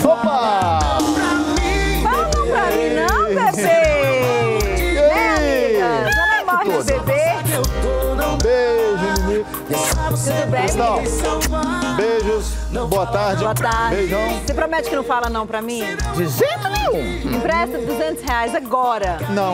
Opa! Fala não pra mim não, bebê! Né, amiga? Já não é morte do bebê? Beijo, Mimi. Tudo bem, Cristão, amiga? beijos. Boa tarde. Boa tarde. Beijão. Você promete que não fala não pra mim? De jeito nenhum. Empresta R$200 agora. Não.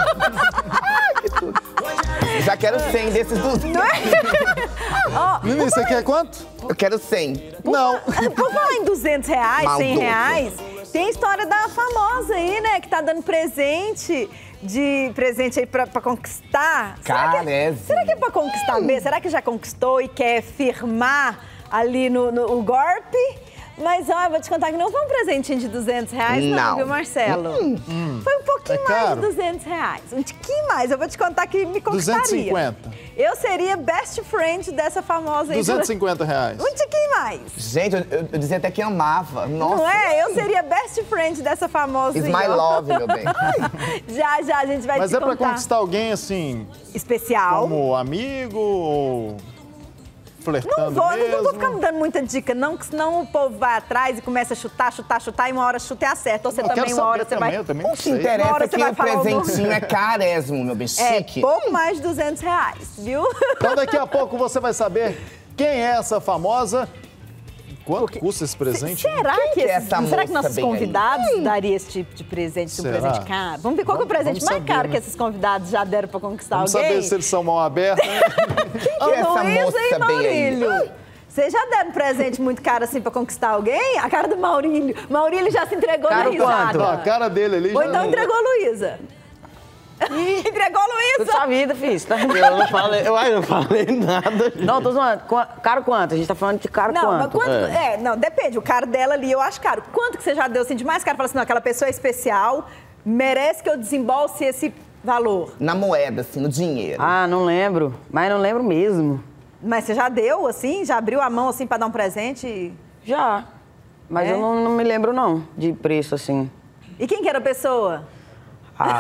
Já quero 100 desses 200. Não é? Ó, Mimi, você quer quanto? Eu quero 100. Não. por falar em R$200, R$100, tem a história da famosa aí, né? Que tá dando presente aí pra conquistar. Carésimo. Será que é pra conquistar mesmo? Será que já conquistou e quer firmar ali no golpe? Mas, ó, eu vou te contar que não foi um presentinho de R$200, não, viu, Marcelo? Foi um pouquinho mais de R$200. Um tiquinho mais. Eu vou te contar que me conquistaria. 250. Eu seria best friend dessa famosa aí. R$250. Um tiquinho mais. Gente, eu dizia até que amava. Nossa. Não é? Eu seria best friend dessa famosa It's aí, my ó. love, meu bem. Já, a gente vai Mas te é contar. pra conquistar alguém, assim, Especial. como amigo ou flertando Não mesmo? vou ficar me dando muita dica, não, que senão o povo vai atrás e começa a chutar, e uma hora chuta e acerta. Ou você Eu também, quero uma hora saber você vai... também, eu também não O que sei. Uma interessa hora é você que vai o falar o presentinho é carésimo, meu bem. É, Chique. pouco mais de R$200, viu? Então daqui a pouco você vai saber quem é essa famosa. Quanto custa esse presente? Será que, é essa será que moça nossos bem aí? convidados dariam esse tipo de presente, um Será? presente caro? Vamos ver qual que é o presente Vamos mais saber, caro né? que esses convidados já deram pra conquistar Vamos alguém? saber se eles são mão aberta. Quem que é essa moça e bem aí? Maurílio? Vocês já deram um presente muito caro assim pra conquistar alguém? A cara do Maurílio. Maurílio já se entregou Caro na risada. quanto? Ó, a cara dele ali Ou já... então entregou a Luísa. Entregou a Tudo Luísa. sua vida, fiz, tá? Eu não falei nada. Não, tô zoando. Caro quanto? A gente tá falando de caro Não, mas quanto? quanto... não, depende. O caro dela ali eu acho caro. Quanto que você já deu assim de mais caro? Fala assim, não, aquela pessoa é especial, merece que eu desembolse esse valor. Na moeda, assim, no dinheiro. Ah, não lembro. Mas não lembro mesmo. Mas você já deu, assim? Já abriu a mão, assim, pra dar um presente? Já. Mas É? eu não me lembro, não, de preço, assim. E quem que era a pessoa? Ah,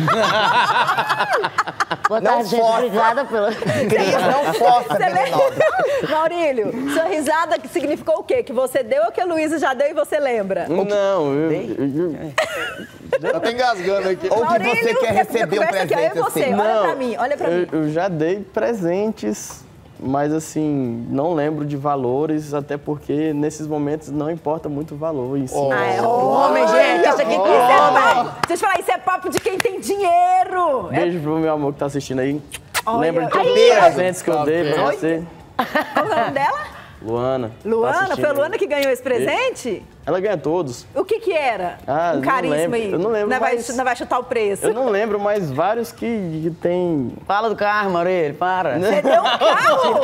Boa Não tarde, gente. força. Obrigada pela... Cris, não força, venenosa. Maurílio, sua risada que significou o quê? Que você deu ou que a Luísa já deu e você lembra? Não, Já tá engasgando aqui. Ou que você quer receber um conversa aqui, ó, presente eu e você, assim. olha pra mim. eu já dei presentes, mas assim, não lembro de valores, até porque nesses momentos não importa muito o valor em si. Ah, é homem, gente. Isso aqui deixa eu falar, isso é papo de quem tem dinheiro. Beijo pro meu amor que tá assistindo aí. Olha, Lembra de todos aí, os presentes que eu dei pra você. Qual é o nome dela? Luana. tá Luana? assistindo Foi a aí. Luana que ganhou esse presente? Ela ganha todos. O que era? Ah, Um não caríssimo lembro. aí. Eu não lembro, Não vai, mas- não vai chutar o preço. Eu não lembro, mas vários que tem. fala do carro, Maurílio, para. Você deu um carro?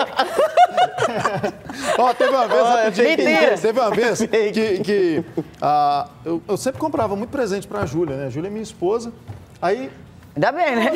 Ó, teve uma vez, rapidinho, mentira. teve uma vez que eu sempre comprava muito presente pra Júlia, né? A Júlia é minha esposa. Aí, Ainda bem, né?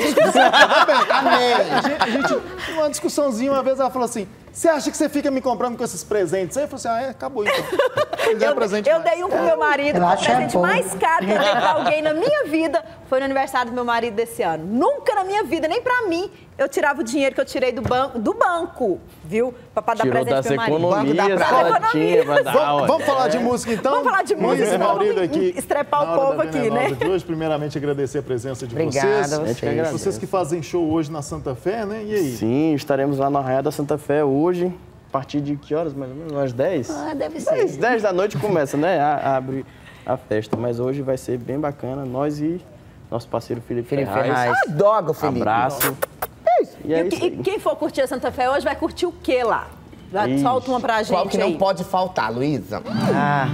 a gente, numa discussãozinha, uma vez ela falou assim, você acha que você fica me comprando com esses presentes? Aí eu falei assim, acabou então. Eu dei um pro meu marido, o presente mais caro que eu dei pra alguém na minha vida foi no aniversário do meu marido desse ano. Nunca na minha vida, nem pra mim, eu tirava o dinheiro que eu tirei do banco, viu? Pra dar Tirou presente das pro meu marido. Banco da economias que praia. ela tinha pra dar. olha. Vamos falar de música então? Vamos falar de música, Luiz e senão Maurílio vamos aqui. estrepar o na hora povo da aqui, Venenosa né? de hoje, primeiramente agradecer a presença de Obrigada vocês. a vocês. que agradece. Vocês que fazem show hoje na Santa Fé, né? E aí? Sim, estaremos lá no Arraial da Santa Fé hoje. A partir de que horas, mais ou menos? Umas 10? Ah, deve ser. 10 da noite começa, né? Abre a festa. Mas hoje vai ser bem bacana. Nós e nosso parceiro Felipe Ferraz. Adoro, Felipe. Abraço. E é isso E aí. quem for curtir a Santa Fé hoje vai curtir o quê lá? Ixi. Solta uma pra gente Qual que não aí. pode faltar, Luísa? Ah.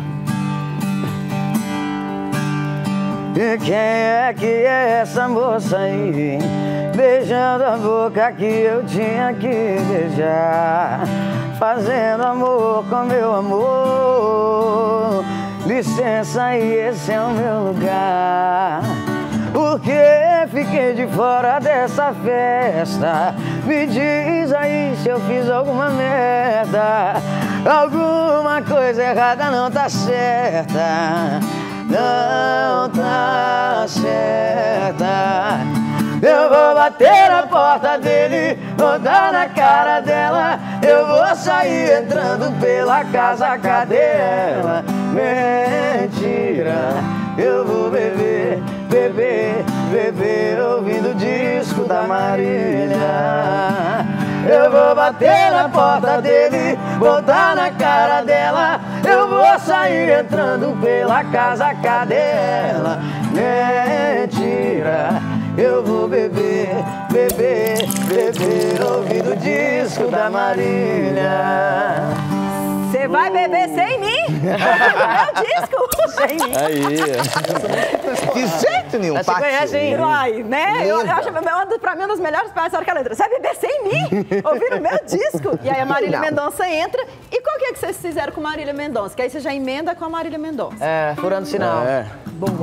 E quem é que é essa moça aí? Beijando a boca que eu tinha que beijar, fazendo amor com meu amor. Licença aí, esse é o meu lugar. Porque fiquei de fora dessa festa. Me diz aí se eu fiz alguma merda. Alguma coisa errada não tá certa. Não tá certa. Eu vou bater na porta dele, vou dar na cara dela. Eu vou sair entrando pela casa, cadê ela? mentira. Eu vou beber, beber, beber, ouvindo o disco da Marília. Eu vou bater na porta dele, botar na cara dela. Eu vou sair entrando pela casa, cadê ela? Mentira, eu vou beber, beber, beber, ouvindo o disco da Marília. Você vai beber sem mim? Meu disco? Sem mim. Aí. De jeito nenhum, Você conhece, hein? Ai, né? Eu acho, pra mim, uma das melhores partes da hora que ela entra. Você vai beber sem mim? Ouvindo o meu disco? E aí a Marília Mendonça entra. E qual que é que vocês fizeram com Marília Mendonça? Que aí você já emenda com a Marília Mendonça. É, furando sinal. É. Boa.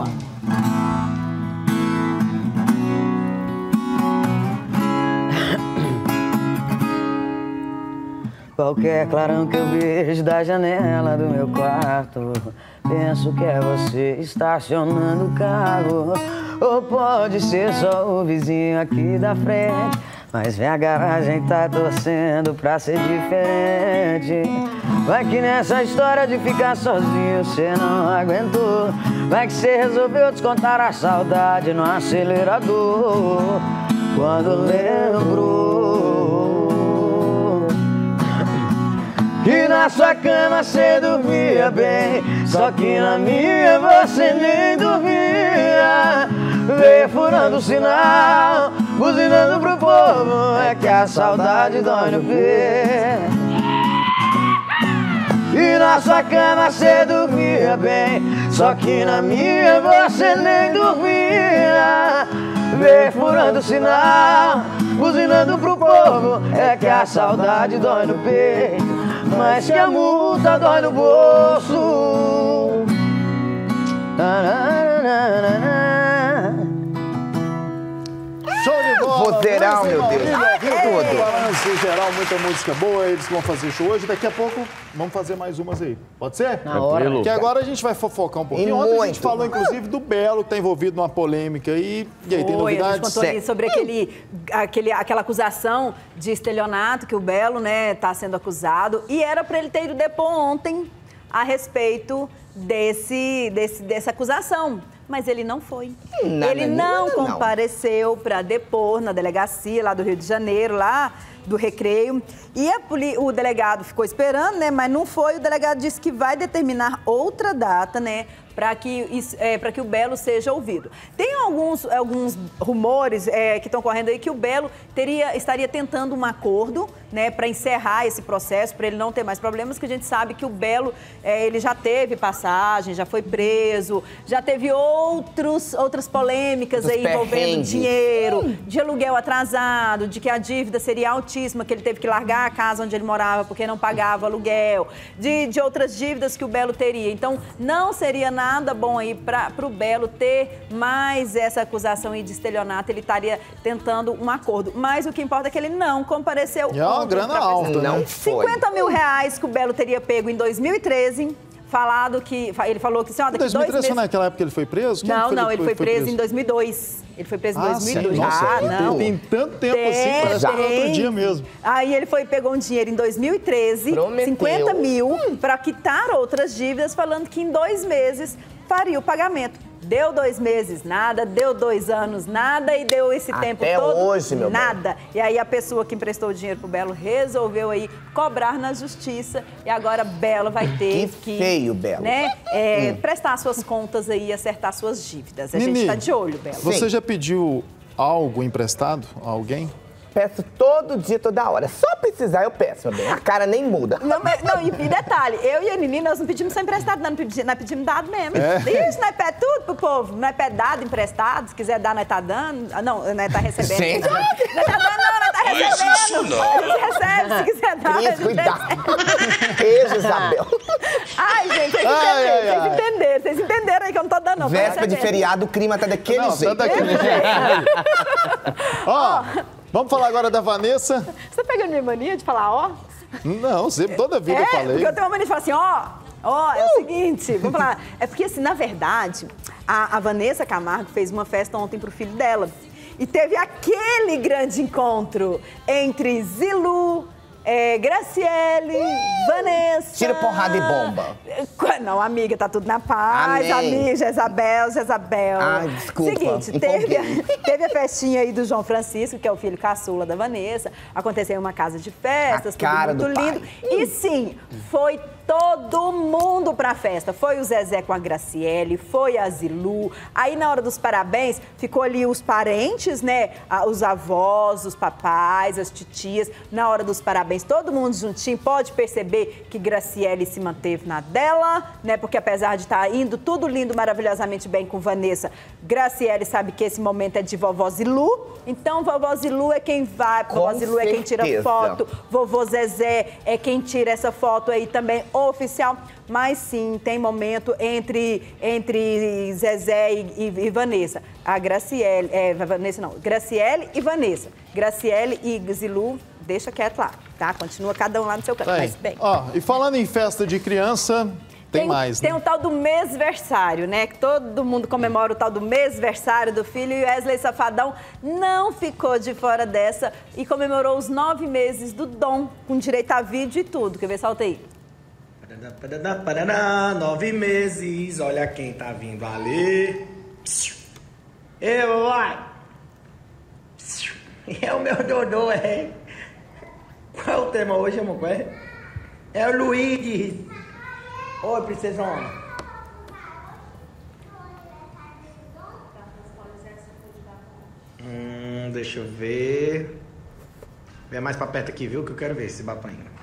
Qualquer clarão que eu vejo da janela do meu quarto, penso que é você estacionando o carro. Ou pode ser só o vizinho aqui da frente, mas minha garagem tá torcendo pra ser diferente. Vai que nessa história de ficar sozinho cê não aguentou. Vai que cê resolveu descontar a saudade no acelerador. Quando lembrou que na sua cama cê dormia bem, só que na minha você nem dormia. Veio furando o sinal, buzinando pro povo, é que a saudade dói no peito. Que na sua cama cê dormia bem, só que na minha você nem dormia. Veio furando o sinal, buzinando pro povo, é que a saudade dói no peito, mas que a multa dói no bolso. Show de bola! Vozeirão, meu Deus. Tudo! Balanço geral, muita música boa. Eles vão fazer show hoje. Daqui a pouco vamos fazer mais umas aí. Pode ser? Na hora. Porque agora a gente vai fofocar um pouquinho. E Ontem a gente muito. falou, inclusive, do Belo, que tá envolvido numa polêmica aí. E aí, tem Oi, a gente novidades? contou ali sobre aquela acusação de estelionato que o Belo, né, tá sendo acusado. E era para ele ter ido depor ontem a respeito dessa acusação. Mas ele não foi. Ele não compareceu para depor na delegacia lá do Rio de Janeiro, lá do Recreio. E o delegado ficou esperando, né? Mas não foi. O delegado disse que vai determinar outra data, né? Para que o Belo seja ouvido. Tem alguns rumores que estão correndo aí que o Belo estaria tentando um acordo, né, para encerrar esse processo, para ele não ter mais problemas, que a gente sabe que o Belo ele já teve passagem, já foi preso, já teve outras polêmicas aí envolvendo dinheiro, de aluguel atrasado, de que a dívida seria altíssima, que ele teve que largar a casa onde ele morava porque não pagava aluguel, de outras dívidas que o Belo teria. Então, não seria nada bom aí para o Belo ter mais essa acusação aí de estelionato. Ele estaria tentando um acordo. Mas o que importa é que ele não compareceu. E é uma grana alta, né? Não foi. R$50 mil que o Belo teria pego em 2013. Ele falou que, daqui 2013 foi naquela época que ele foi preso? Não, ele foi preso em 2002. Ele foi preso em 2002. Sim, nossa, não. Tem tanto tempo assim, parece que foi outro dia mesmo. Aí ele pegou um dinheiro em 2013, Prometeu. 50 mil, para quitar outras dívidas, falando que em 2 meses faria o pagamento. Deu 2 meses, nada. Deu 2 anos, nada. E deu esse tempo todo, até hoje, meu nada. Bem. E aí a pessoa que emprestou o dinheiro pro Belo resolveu aí cobrar na justiça. E agora Belo vai ter que feio, Belo. Né, prestar suas contas aí e acertar suas dívidas. A gente tá de olho, Belo. Você já pediu algo emprestado a alguém? Peço todo dia, toda hora. Só precisar eu peço, meu bem. A cara nem muda. Não, e detalhe, eu e a Nini, nós não pedimos só emprestado, nós pedimos dado mesmo. Isso, nós pedimos tudo pro povo. Nós pedimos dado emprestado, se quiser dar, nós tá dando. Não, nós tá recebendo. Gente. Nós tá dando, não, nós tá recebendo. A gente recebe, se quiser dar, a gente cuidado. Beijo, Isabel. Ai, gente, vocês entenderam aí que eu não tô dando, não. Véspera de feriado, o clima tá daquele jeito. Tá daquele jeito. Ó, vamos falar agora da Vanessa. Você tá pegando minha mania de falar ó? Não, sempre, toda vida eu falei. Porque eu tenho uma mania de falar assim, ó, é o seguinte, vamos falar. É porque, assim, na verdade, a Vanessa Camargo fez uma festa ontem pro filho dela. E teve aquele grande encontro entre Zilu, Graciele, Vanessa... Tira porrada e bomba. Não, amiga, tá tudo na paz. Amém. Amiga, Jezabel. Ai, desculpa. Seguinte, teve a festinha aí do João Francisco, que é o filho caçula da Vanessa. Aconteceu em uma casa de festas, tudo muito lindo. E sim, foi todo mundo pra festa. Foi o Zezé com a Graciele, foi a Zilu. Aí, na hora dos parabéns, ficou ali os parentes, né? Os avós, os papais, as titias. Na hora dos parabéns, todo mundo juntinho. Pode perceber que Graciele se manteve na dela, né? Porque apesar de estar indo tudo lindo, maravilhosamente bem com Vanessa, Graciele sabe que esse momento é de vovó Zilu. Então, vovó Zilu é quem vai, vovó Zilu é quem tira foto. Vovô Zezé é quem tira essa foto aí também oficial, mas sim, tem momento entre Zezé e Vanessa. A Graciele, Vanessa não, Graciele e Vanessa. Graciele e Zilu, deixa quieto lá, tá? Continua cada um lá no seu canto, mas bem. Ó, e falando em festa de criança, tem mais, né? Tem o tal do mêsversário, né? Que todo mundo comemora o tal do mêsversário do filho, e Wesley Safadão não ficou de fora dessa e comemorou os 9 meses do Dom, com direito a vídeo e tudo. Quer ver? Solta aí. 9 meses, olha quem tá vindo ali. Eu, vai. É o meu Dodô, é. Qual é o tema hoje, amor? É o Luigi. Oi, princesona. Deixa eu ver. Vem mais pra perto aqui, viu? Que eu quero ver esse bapanho.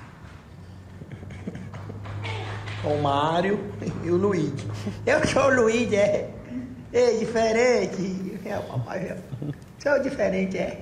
O Mário e o Luigi. Eu sou o Luigi, é. É diferente. É o papai. Sou diferente, é.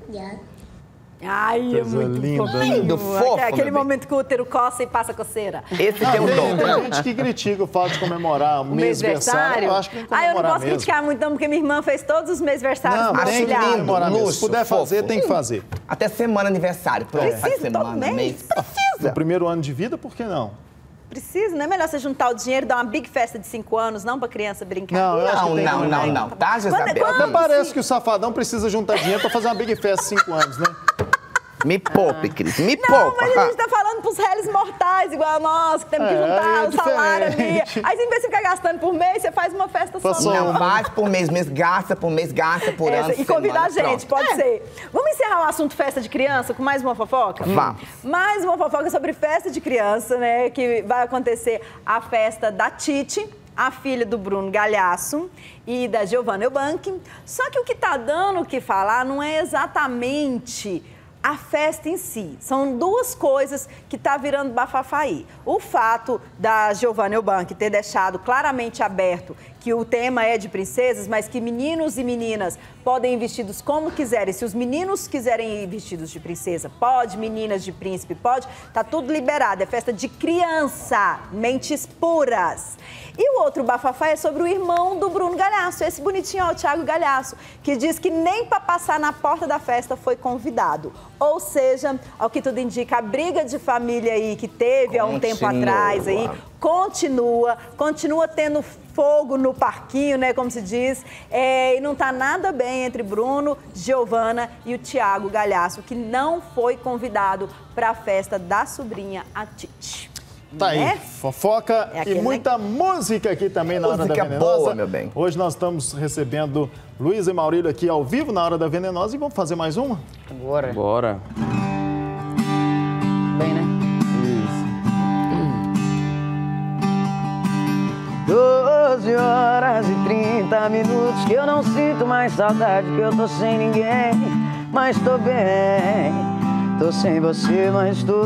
Ai, é muito lindo, fofo. Aquele momento que o útero coça e passa coceira. Esse tem um dom. Tem gente que critica o fato de comemorar o mêsversário. Eu acho que tem que comemorar eu não posso mesmo. criticar muito não, porque minha irmã fez todos os mêsversários Não, tem que comemorar mesmo. Se puder fazer, tem que fazer. Até semana aniversário. Pronto, faz semana, todo mês. Precisa. No primeiro ano de vida, por que não? Precisa, não é melhor você juntar o dinheiro e dar uma big festa de 5 anos, não, pra criança brincar? Não, eu acho que tem que não. Tá, Jezabel? Até parece que o Safadão precisa juntar dinheiro pra fazer uma big festa de 5 anos, né? Me poupe, Cris, me poupa. Não, mas a gente tá falando pros réis mortais, igual a nós, que temos que juntar o salário ali. Aí, em vez de ficar gastando por mês, você faz uma festa só. Não, faz por mês gasta por ano. E convidar a gente, pode ser. Vamos encerrar o assunto festa de criança com mais uma fofoca? Vamos. Mais uma fofoca sobre festa de criança, né? Que vai acontecer a festa da Titi, a filha do Bruno Galhaço e da Giovanna Eubank. Só que o que tá dando o que falar não é exatamente a festa em si. São duas coisas que tá virando bafafá aí. O fato da Giovanna Eubank ter deixado claramente aberto que o tema é de princesas, mas que meninos e meninas podem ir vestidos como quiserem. Se os meninos quiserem ir vestidos de princesa, pode. Meninas de príncipe, pode. Tá tudo liberado. É festa de criança. Mentes puras. E o outro bafafá é sobre o irmão do Bruno Galhaço, esse bonitinho, ó, o Thiago Galhaço, que diz que nem para passar na porta da festa foi convidado. Ou seja, ao que tudo indica, a briga de família aí que teve há um tempo atrás aí, continua tendo fogo no parquinho, né, como se diz, e não tá nada bem entre Bruno, Giovanna e o Thiago Galhaço, que não foi convidado para a festa da sobrinha, a Titi. Tá aí, fofoca e muita música aqui também na Hora da Venenosa. Boa, meu bem. Hoje nós estamos recebendo Luiz e Maurílio aqui ao vivo na Hora da Venenosa e vamos fazer mais uma? Bora. Bem, né? Isso. 12 horas e 30 minutos que eu não sinto mais saudade, que eu tô sem ninguém, mas tô bem. Tô sem você, mas tô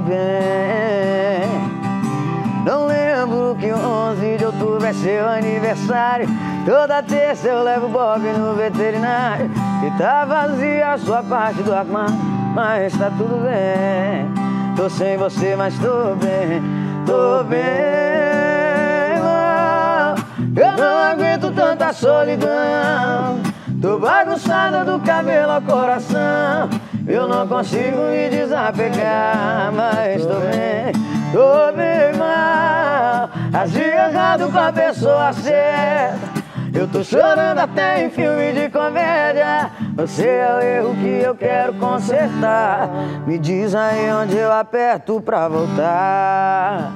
bem. Não lembro que 11 de outubro é seu aniversário. Toda terça eu levo o Bob no veterinário. E tá vazia a sua parte do armário, mas tá tudo bem. Tô sem você, mas tô bem. Tô bem, eu não aguento tanta solidão. Tô bagunçada do cabelo ao coração. Eu não consigo me desapegar, mas tô bem mal. Agi errado com a pessoa certa. Eu tô chorando até em filme de comédia. Você é o erro que eu quero consertar. Me diz aí onde eu aperto pra voltar.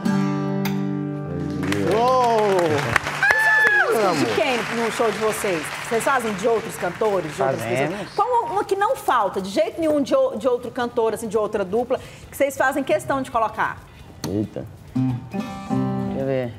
De quem no show de vocês? Vocês fazem de outros cantores? De outras pessoas? Qual uma que não falta, de jeito nenhum, de outro cantor, assim, de outra dupla, que vocês fazem questão de colocar? Eita. Deixa eu ver.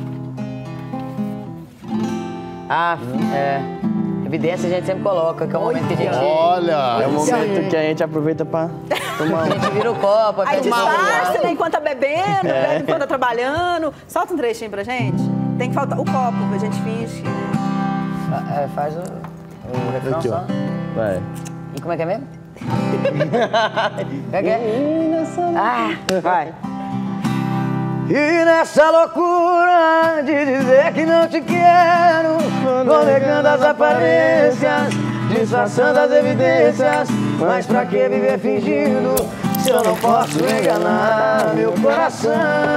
Evidência a gente sempre coloca, que é o momento que a gente... Olha! É o momento que a gente aproveita pra tomar A gente vira o copo, Aí tomar disfarça, né, enquanto tá bebendo, bebe enquanto tá trabalhando. Solta um trechinho pra gente. Tem que faltar o copo, a gente finge. Faz o refrão Aqui, ó. só. Vai. E como é que é mesmo? Como é que é? Vai. E nessa loucura de dizer que não te quero, vou negando as aparências, disfarçando as evidências. Mas pra que viver fingindo se eu não posso enganar meu coração?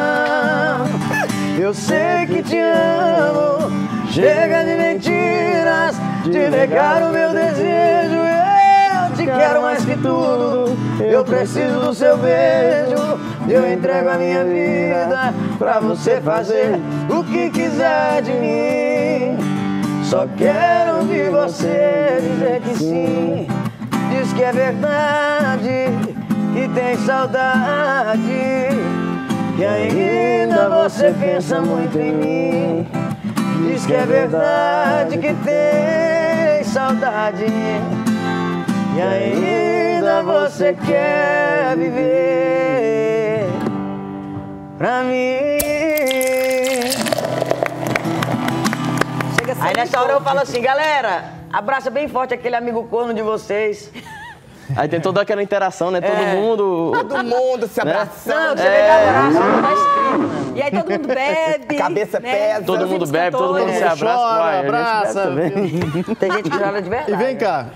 Eu sei que te amo, chega de mentiras, de negar o meu desejo. Eu te quero mais que tudo, eu preciso do seu beijo. Eu entrego a minha vida pra você fazer o que quiser de mim. Só quero ouvir você dizer que sim. Diz que é verdade, que tem saudade, que ainda você pensa muito em mim. Diz que é verdade, que tem saudade, e ainda você quer viver pra mim. Aí nessa hora eu falo assim, galera, abraça bem forte aquele amigo corno de vocês. Aí tem toda aquela interação, né? Todo mundo se abraçando. Não, você abraça, não tá escrito, mano. E aí todo mundo bebe. Cabeça né? pesa. Todo mundo bebe, todo mundo se abraça. Chora, vai, a gente abraça. bebe também. Tem gente que chora de verdade. E vem cá,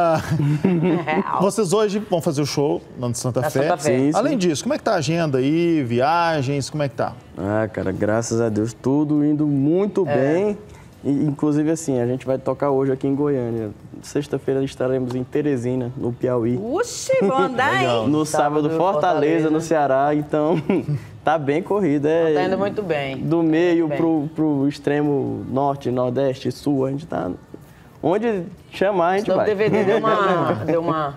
Real. vocês hoje vão fazer o show na Santa Na Fé. Santa Fé. Sim, sim. Além disso, como é que tá a agenda aí, viagens, como é que tá? Ah, cara, graças a Deus, tudo indo muito bem. E, inclusive, assim, a gente vai tocar hoje aqui em Goiânia. Sexta-feira estaremos em Teresina, no Piauí. Uxi, vou andar, hein? No sábado, Fortaleza, no Ceará. Então, tá bem corrida. Tá indo muito bem. Do meio bem. pro extremo norte, nordeste, sul, a gente tá... Onde chamar, a gente Então o vai. DVD deu uma...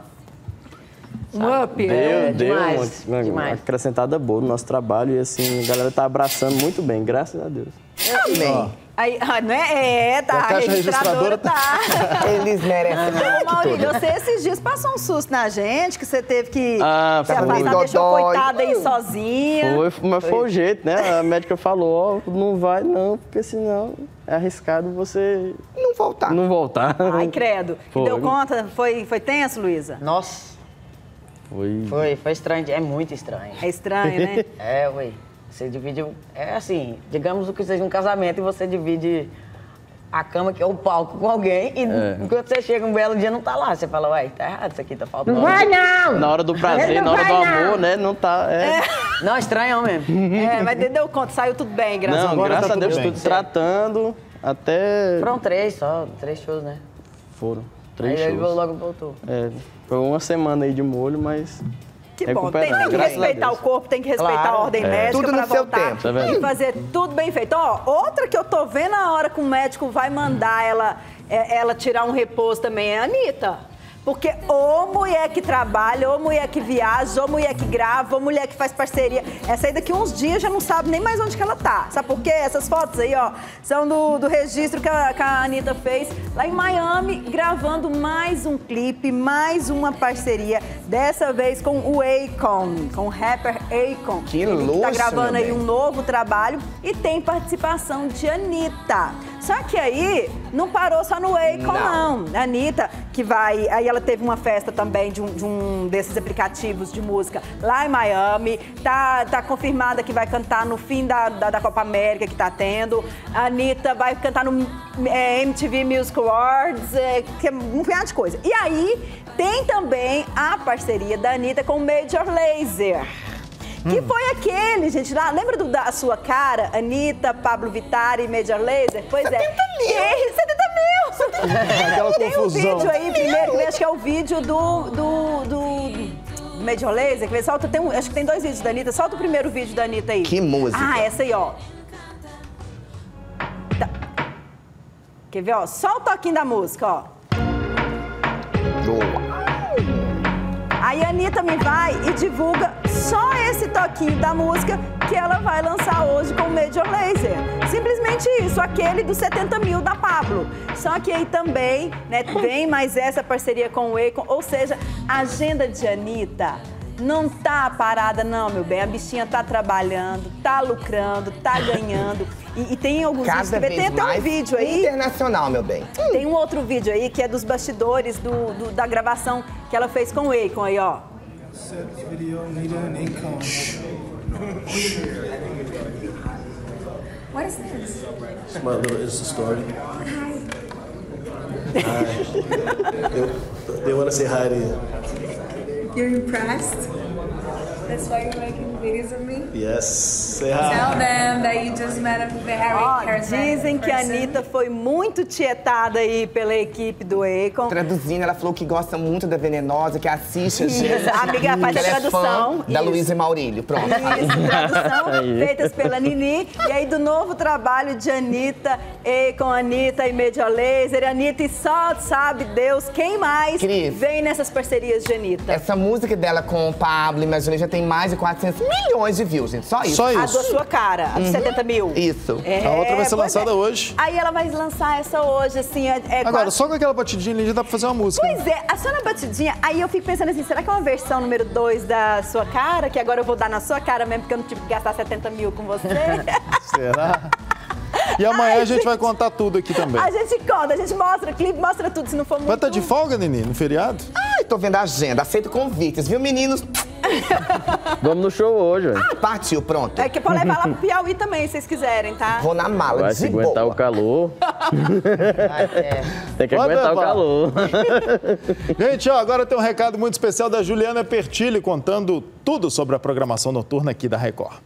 Um up. Deu demais, uma demais. acrescentada boa no nosso trabalho. E assim, a galera tá abraçando muito bem, graças a Deus. Amém. Aí, não é? A caixa registradora tá. Eles merecem. Ô, Maurílio, você esses dias passou um susto na gente, que você teve que se foi. afastar, deixou a coitada aí sozinha. Mas foi o jeito, né? A médica falou, ó, não vai não, porque senão é arriscado você Não voltar. Ai, credo. E Foi. deu conta? Foi tenso, Luísa? Nossa, Foi. foi estranho, é muito estranho. É estranho, né? É, ué. Você divide... É assim, digamos que seja um casamento e você divide a cama, que é o palco, com alguém, e quando você chega um belo dia não tá lá. Você fala, uai, tá errado isso aqui, tá faltando. Não vai não! Na hora do prazer, na hora do amor, né? Não tá... Não, estranhão mesmo. Mas deu conta, saiu tudo bem, graças a Não, Deus. graças a tudo Deus, bem. tudo tratando, até... Foram 3 shows, né? Foram Aí 3 ele shows. logo voltou. Foi uma semana aí de molho, mas... Que bom, tem recuperando, que graças a respeitar Deus. o corpo, tem que respeitar Claro. a ordem médica Tudo pra no seu voltar tempo. Tá vendo? e fazer tudo bem feito. Ó, outra que eu tô vendo a hora que o médico vai mandar ela tirar um repouso também é a Anitta. Porque ou mulher que trabalha, ou mulher que viaja, ou mulher que grava, ou mulher que faz parceria. Essa aí daqui uns dias já não sabe nem mais onde que ela tá. Sabe por quê? Essas fotos aí, ó, são do registro que a Anitta fez lá em Miami, gravando mais um clipe, mais uma parceria. Dessa vez com o Akon, com o rapper Akon. Que Ele luxo, tá gravando meu aí bem. um novo trabalho e tem participação de Anitta. Só que aí não parou só no Akon, não. A Anitta, que vai... Aí ela teve uma festa também de um desses aplicativos de música lá em Miami. Tá confirmada que vai cantar no fim da Copa América que tá tendo. A Anitta vai cantar no MTV Music Awards, que é um punhado de coisa. E aí tem também a parceria da Anitta com o Major Lazer. Que foi aquele, gente, lá, lembra da sua cara? Anitta, Pablo Vittar e Major Lazer? Pois 70 é. mil. 70 mil! Aquela Tem um confusão. vídeo aí, primeiro, que eu acho que é o vídeo do Major Lazer, que solta, acho que tem 2 vídeos da Anitta. Solta o primeiro vídeo da Anitta aí. Que música. Ah, essa aí, ó. Tá. Quer ver, ó? Só o toquinho da música, ó. Aí a Anitta me vai e divulga só esse toquinho da música que ela vai lançar hoje com o Major Lazer. Simplesmente isso, aquele dos 70 mil da Pablo. Só que aí também, né, vem mais essa parceria com o Akon, ou seja, a agenda de Anitta não tá parada não, meu bem. A bichinha tá trabalhando, tá lucrando, tá ganhando. E tem alguns vídeos, tem até um vídeo aí. Internacional, meu bem. Tem um outro vídeo aí que é dos bastidores da gravação que ela fez com o Akon aí, ó. What is this? It's my little Insta story. Hi. They want to say hi to you. You're impressed? That's why you're making videos of me? Yes. Say hi. Tell them that you just met a very charismatic Dizem que a person. Anitta foi muito tietada aí pela equipe do Akon. Traduzindo, ela falou que gosta muito da Venenosa, que assiste a gente. A amiga faz a ela tradução. É fã da Luísa e Maurílio. Pronto. Isso, tradução feitas pela Nini. E aí do novo trabalho de Anitta, Akon, Anitta e Major Lazer. Anitta e só sabe Deus quem mais vem nessas parcerias de Anitta. Essa música dela com o Pablo e Major Lazer já tem mais de 400 milhões de views, gente. Só isso. Só A isso. da sua cara, a de 70 mil. Isso. É, A outra vai ser pois lançada é. hoje. Aí ela vai lançar essa hoje, assim. Agora, só com aquela batidinha ali já dá pra fazer uma música. Pois é, a só na batidinha, aí eu fico pensando assim, será que é uma versão número 2 da sua cara? Que agora eu vou dar na sua cara mesmo, porque eu não tive que gastar 70 mil com você? Será? E amanhã a gente vai contar tudo aqui também. A gente conta, a gente mostra clipe, mostra tudo, se não for muito... Vai estar de folga, Nini, no feriado? Ai, tô vendo a agenda. Aceito convites, viu, meninos? Vamos no show hoje, velho. Ah, partiu, pronto. É que pode levar lá pro Piauí também, se vocês quiserem, tá? Vou na mala, Vai de se aguentar boa. o calor. Tem que Pode aguentar o levar. calor. Gente, ó, agora tem um recado muito especial da Juliana Pertilli contando tudo sobre a programação noturna aqui da Record.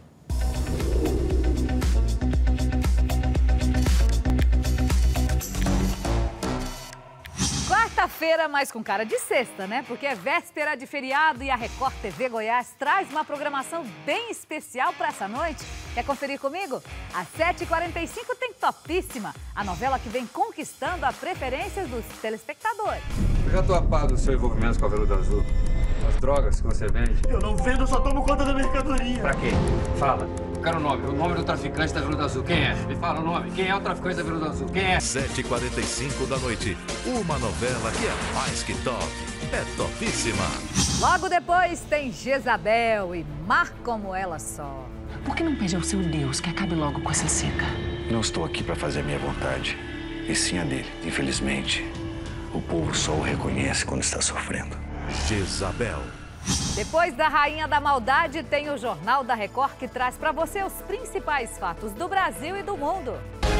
Quarta-feira, mas com cara de sexta, né? Porque é véspera de feriado e a Record TV Goiás traz uma programação bem especial para essa noite. Quer conferir comigo? Às 7h45 tem Topíssima, a novela que vem conquistando a preferência dos telespectadores. Eu já tô a par do seu envolvimento com a Veludo Azul. As drogas que você vende. Eu não vendo, eu só tomo conta da mercadoria. Pra quê? Fala. Eu quero o nome do traficante da Veludo Azul. Quem é? Me fala o nome. Quem é o traficante da Veludo Azul? Quem é? 7h45 da noite. Uma novela que é mais que top. É topíssima. Logo depois tem Jezabel e Mar Como Ela Só. Por que não pede ao seu Deus que acabe logo com essa seca? Não estou aqui para fazer a minha vontade, e sim a dele. Infelizmente, o povo só o reconhece quando está sofrendo. Jezabel. Depois da Rainha da Maldade, tem o Jornal da Record que traz para você os principais fatos do Brasil e do mundo.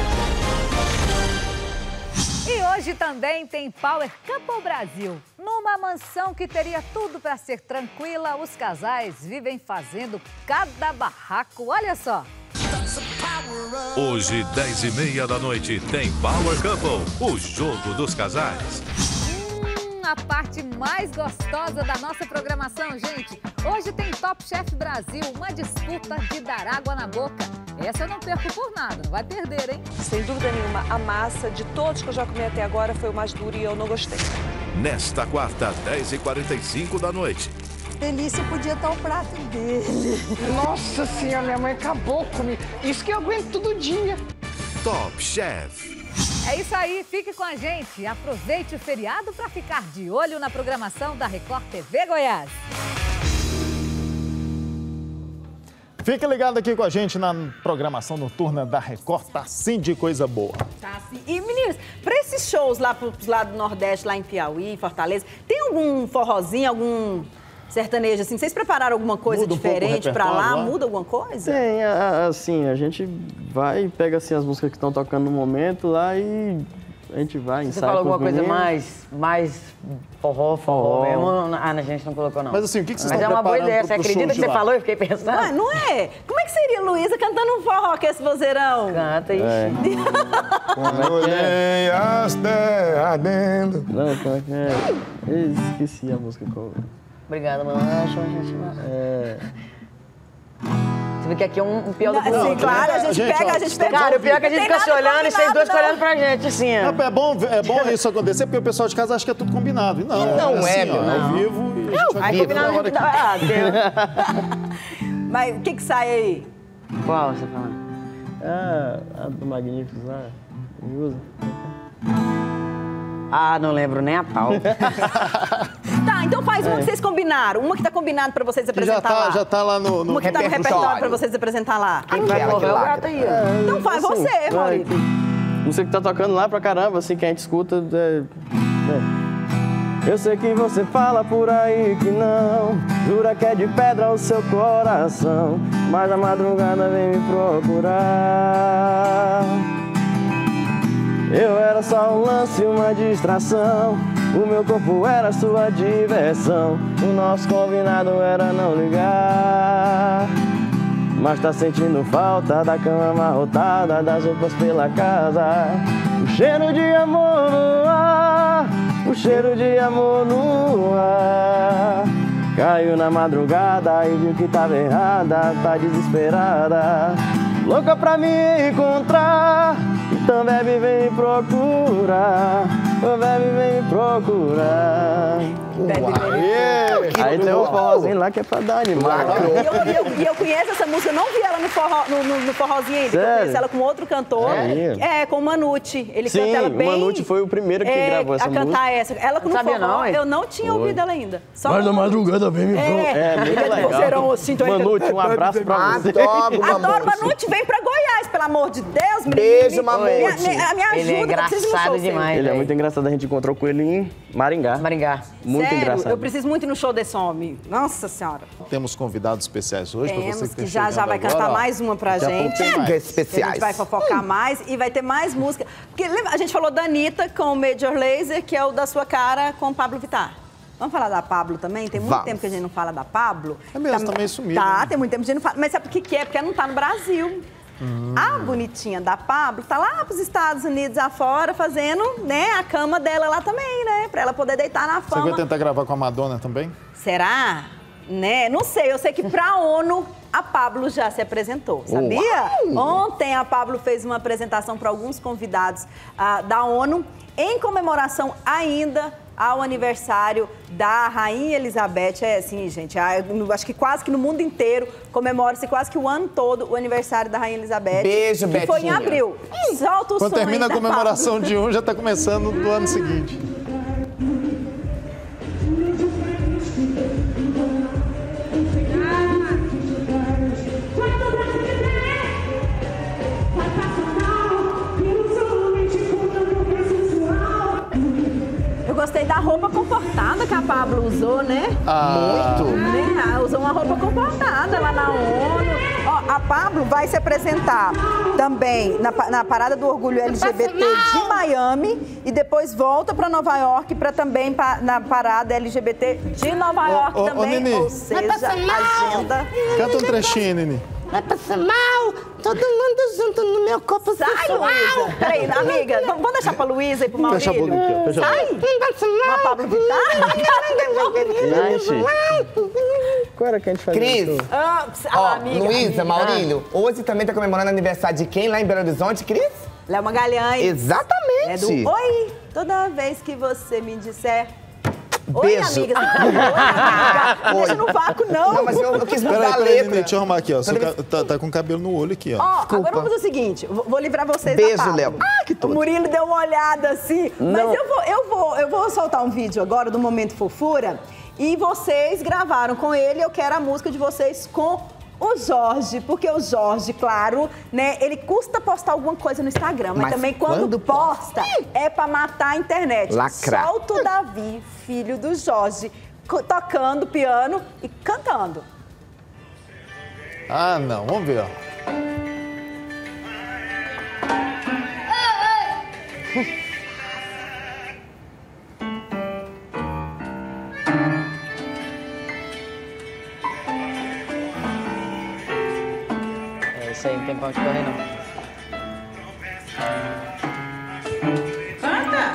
E hoje também tem Power Couple Brasil. Numa mansão que teria tudo para ser tranquila, os casais vivem fazendo cada barraco. Olha só. Hoje, 10h30 da noite, tem Power Couple, o jogo dos casais. A parte mais gostosa da nossa programação, gente. Hoje tem Top Chef Brasil, uma disputa de dar água na boca. Essa eu não perco por nada, não vai perder, hein? Sem dúvida nenhuma, a massa de todos que eu já comi até agora foi o mais duro e eu não gostei. Nesta quarta, 10h45 da noite. Delícia podia estar o prato dele. Nossa senhora, minha mãe acabou comigo. Isso que eu aguento todo dia. Top Chef. É isso aí, fique com a gente. Aproveite o feriado para ficar de olho na programação da Record TV Goiás. Fique ligado aqui com a gente na programação noturna da Record, tá sim de coisa boa. Tá sim. E meninas, para esses shows lá pros lados do Nordeste, lá em Piauí, Fortaleza, tem algum forrozinho, algum sertanejo assim? Vocês prepararam alguma coisa diferente para lá? Muda alguma coisa? Tem, assim, a gente vai e pega assim as músicas que estão tocando no momento lá e a gente vai, ensaia. Você falou alguma coisa mais forró mesmo? Ah, a gente não colocou, não. Mas assim, o que vocês Mas estão é uma boa ideia. Você pro acredita show que você de lá? falou? Eu fiquei pensando. Ué, não é? Como é que seria Luísa cantando um forró com esse vozeirão? Canta aí. Olhei as terras ardendo. Não, como é que é? Eu esqueci a música. Obrigada, mano. Você vê que aqui é um pior do que o Sim, outro. claro, a gente pega. Cara, o pior é que a gente fica se olhando e vocês dois olhando pra gente, assim. É bom isso acontecer, porque o pessoal de casa acha que é tudo combinado. E não, Não é, assim, meu. ó, ao vivo e a gente vai Aí combinando combinado na hora aqui. Mas o que sai aí? Qual você fala? A do Magníficos lá. Usa. Ah, não lembro nem a pau. Tá, então faz uma que vocês combinaram. Uma que tá combinado pra vocês apresentar lá. Já tá lá no Uma que tá no repertório pra vocês apresentar lá. Quem vai morrer o gato aí? Então faz você, Maurício. Música que tá tocando lá pra caramba, assim, que a gente escuta. Eu sei que você fala por aí que não, jura que é de pedra o seu coração, mas a madrugada vem me procurar. Eu era só um lance, uma distração, o meu corpo era sua diversão, o nosso combinado era não ligar. Mas tá sentindo falta da cama amarrotada, das roupas pela casa, o cheiro de amor no ar, o cheiro de amor no ar. Caiu na madrugada e viu que tava errada, tá desesperada, louca pra me encontrar. Então bebe, vem me procurar, bebe, vem me procurar. Aí tem um forrozinho lá que é pra dar animado. E eu conheço essa música, eu não vi ela no forrozinho ainda. Eu conheço ela com outro cantor. Com o Manute. Ele canta ela bem. O Manute foi o primeiro que gravou essa música. A cantar essa. Ela com o forró, eu não tinha ouvido ela ainda. Mas na madrugada vem me procurar. É, muito legal. Assim, Manute, um abraço pra você. Adoro, Manute, vem pra Goiás, pelo amor de Deus, menino. Beijo, Mamute. Me ajuda, ele é engraçado demais. Ele é muito engraçado, a gente encontrou com ele em Maringá. Muito Sério, engraçado. eu preciso muito ir no show desse homem. Nossa Senhora. Temos convidados especiais hoje para você Que já vai cantar mais uma pra gente. Especiais. A gente vai fofocar mais e vai ter mais música. Porque lembra, a gente falou da Anitta com o Major Lazer, que é o da sua cara com o Pablo Vittar. Vamos falar da Pablo também? Tem muito tempo que a gente não fala da Pablo. É mesmo, tá meio sumido. Tá, tem muito tempo que a gente não fala. Mas sabe por que é? Porque ela não tá no Brasil. A bonitinha da Pablo tá lá pros Estados Unidos afora fazendo, né, a cama dela lá também, né? Pra ela poder deitar na fama. Você vai tentar gravar com a Madonna também? Será? Né? Não sei, eu sei que pra ONU a Pablo já se apresentou, sabia? Ontem a Pablo fez uma apresentação para alguns convidados da ONU em comemoração ainda ao aniversário da Rainha Elizabeth. É assim, gente, acho que quase que no mundo inteiro comemora-se quase que o ano todo o aniversário da Rainha Elizabeth. Beijo, que foi em abril. Solta o som. Quando termina a da comemoração Pablo. de um, já tá começando do ano seguinte. Eu gostei da roupa comportada que a Pablo usou, né? Muito. Né? Usou uma roupa comportada lá na ONU. Ó, a Pablo vai se apresentar também na Parada do Orgulho LGBT de Miami e depois volta para Nova York para também na Parada LGBT de Nova York também. Nini. Ou seja, agenda. Canta um trechinho, Nini. Vai passar mal, todo mundo junto no meu corpo Sai, sensual. Luísa. Peraí, amiga, vamos deixar pra Luísa e pro Maurílio? Fecha a boca aqui, ó. Fecha a Sai. Uma Pablo Vittar? Qual era que a gente fazia? Cris, amiga. Luísa, Maurílio, hoje também tá comemorando aniversário de quem lá em Belo Horizonte, Cris? Léo Magalhães. Exatamente. É do Oi, toda vez que você me disser... Beijo. Oi, amiga. Oi, amiga. Não deixa no vácuo, não. Não, mas eu quis mudar a Peraí, letra. Nini, deixa eu arrumar aqui, ó. Tá com cabelo no olho aqui, ó. Ó, agora vamos fazer o seguinte, vou livrar vocês da Beijo, Pablo. Léo. Que o Murilo deu uma olhada assim. Mas eu vou soltar um vídeo agora do Momento Fofura e vocês gravaram com ele. Eu quero a música de vocês com o Jorge, porque o Jorge, claro, né, ele custa postar alguma coisa no Instagram, mas também quando posta é pra matar a internet. Lacrar. Solta o Davi, filho do Jorge, tocando piano e cantando. Ah, não. Vamos ver, ó. essa aí, não tem pra onde correr, não. Canta!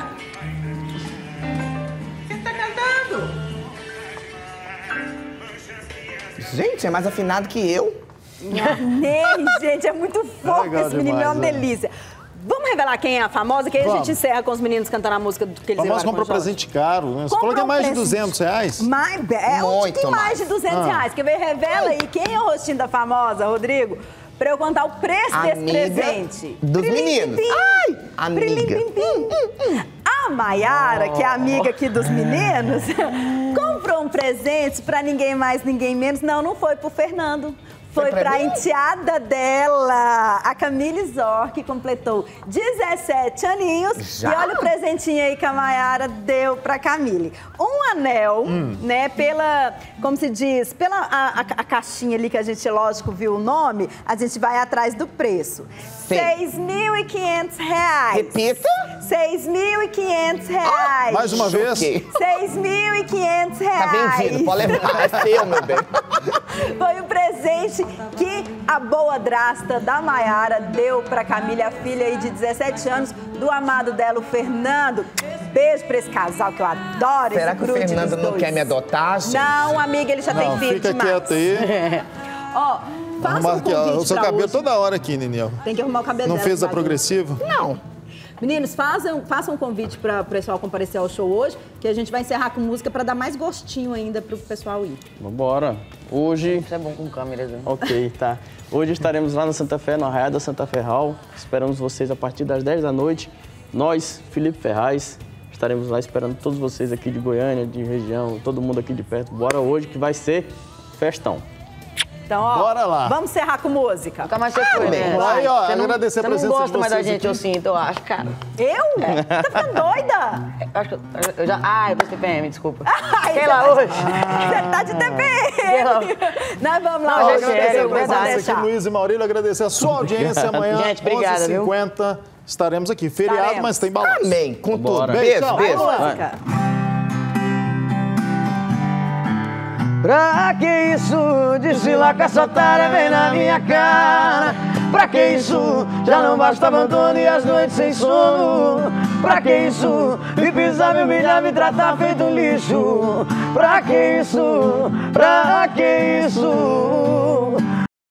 Você tá cantando? Gente, é mais afinado que eu. Amei, gente, é muito fofo esse menino, é uma delícia. Vamos revelar quem é a famosa, que aí a gente encerra com os meninos cantando a música que eles famosa comprou presente caro, né? Você falou que é mais de 200 reais? Onde tem mais de 200 reais? Quer ver? Revela aí quem é o rostinho da famosa, Rodrigo, pra eu contar o preço desse presente. Dos meninos. Ai, amiga. A Maiara, que é amiga aqui dos meninos, comprou um presente pra ninguém mais, ninguém menos. Não foi pro Fernando. Foi pra enteada dela, a Camille Zor, que completou 17 aninhos. Já? E olha o presentinho aí que a Maiara deu pra Camille. Um anel, né, como se diz, pela a caixinha ali que a gente, lógico, viu o nome, a gente vai atrás do preço. R$6.500. Repita. R$6.500. Mais uma vez. R$6.500. Tá vendido, pode levar, é seu, meu bem. Foi o presente que a boa-drasta da Maiara deu pra Camille, a filha aí de 17 anos, do amado dela, o Fernando. Beijo pra esse casal que eu adoro. Será que o Fernando não quer me adotar, gente? Não, amiga, ele já tem filho fica demais. quieto aí. Ó, faça um convite o seu pra cabelo hoje. toda hora aqui, Ninel. Tem que arrumar o cabelo Não dela, fez a tá, progressiva? Não. Meninos, façam um convite para o pessoal comparecer ao show hoje, que a gente vai encerrar com música para dar mais gostinho ainda para o pessoal ir. Vambora. Hoje... Isso é bom com câmeras, né? Ok, tá. Hoje estaremos lá na Santa Fé, no Arraial da Santa Fé Hall. Esperamos vocês a partir das 10 da noite. Nós, Felipe Ferraz, estaremos lá esperando todos vocês aqui de Goiânia, de região, todo mundo aqui de perto. Bora hoje que vai ser festão. Então, ó, bora lá. Vamos encerrar com música. Nunca mais você foi, né? Aí, ó, Você não agradecer a presença de vocês. Você não gosta mais da gente, aqui. eu sinto, eu acho, cara. Eu? Tá ficando doida? Acho que eu já... Ai, eu tô TPM, desculpa. Fiquei lá hoje. Você tá de TPM. Nós vamos lá Não, hoje. Agradecer a presença deixar. aqui, Luiz e Maurílio, agradecer a sua audiência amanhã, Gente, obrigada, 11h50. Estaremos aqui. Feriado, Estaremos. mas tem balanço. Amém, com tudo. Beijo, Beijo, beijo. Música. Pra que isso? Disse lá que essa otária vem na minha cara. Pra que isso? Já não basta abandono e as noites sem sono. Pra que isso? Me pisar, me humilhar, me tratar feito um lixo. Pra que isso? Pra que isso?